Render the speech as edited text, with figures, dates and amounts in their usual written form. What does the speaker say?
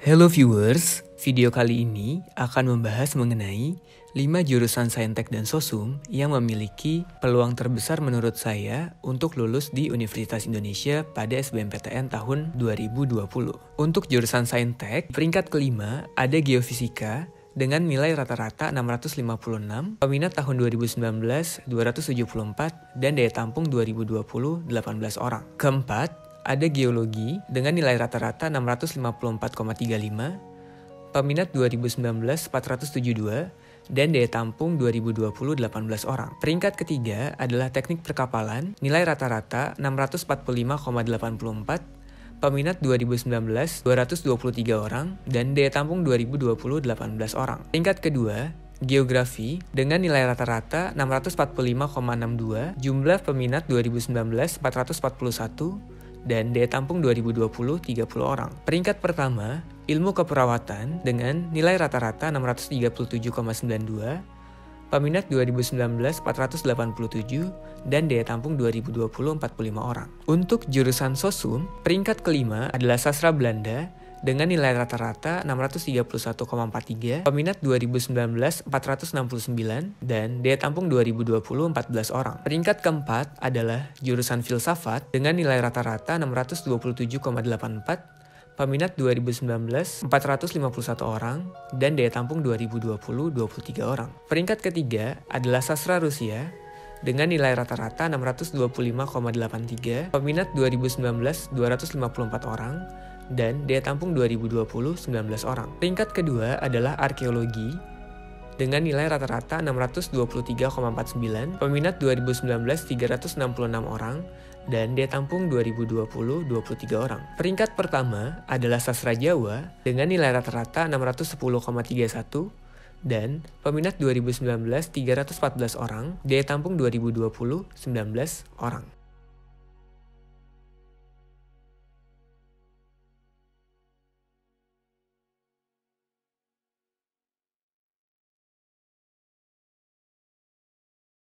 Hello viewers, video kali ini akan membahas mengenai 5 jurusan Saintek dan Sosum yang memiliki peluang terbesar menurut saya untuk lulus di Universitas Indonesia pada SBMPTN tahun 2020. Untuk jurusan Saintek, peringkat kelima ada Geofisika dengan nilai rata-rata 656, peminat tahun 2019 274, dan daya tampung 2020 18 orang. Keempat, ada Geologi dengan nilai rata-rata 654,35, peminat 2019 472, dan daya tampung 2020 18 orang. Peringkat ketiga adalah Teknik Perkapalan, nilai rata-rata 645,84, peminat 2019 223 orang, dan daya tampung 2020 18 orang. Peringkat kedua, Geografi dengan nilai rata-rata 645,62, jumlah peminat 2019 441, dan daya tampung 2020 30 orang. Peringkat pertama, Ilmu Keperawatan dengan nilai rata-rata 637,92, peminat 2019 487, dan daya tampung 2020 45 orang. Untuk jurusan Sosum, peringkat kelima adalah Sastra Belanda dengan nilai rata-rata 631,43, peminat 2019 469, dan daya tampung 2020 14 orang. Peringkat keempat adalah jurusan Filsafat dengan nilai rata-rata 627,84, peminat 2019 451 orang, dan daya tampung 2020 23 orang. Peringkat ketiga adalah Sastra Rusia dengan nilai rata-rata 625,83, peminat 2019 254 orang, dan daya tampung 2020 19 orang. Peringkat kedua adalah Arkeologi dengan nilai rata-rata 623,49, peminat 2019 366 orang, dan daya tampung 2020 23 orang. Peringkat pertama adalah Sastra Jawa dengan nilai rata-rata 610,31, dan peminat 2019 314 orang, daya tampung 2020 19 orang.